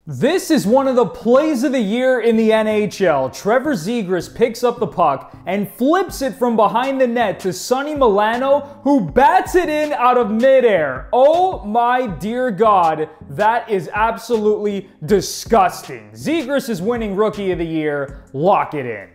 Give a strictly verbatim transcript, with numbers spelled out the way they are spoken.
This is one of the plays of the year in the N H L. Trevor Zegras picks up the puck and flips it from behind the net to Sonny Milano, who bats it in out of midair. Oh my dear God, that is absolutely disgusting. Zegras is winning Rookie of the Year. Lock it in.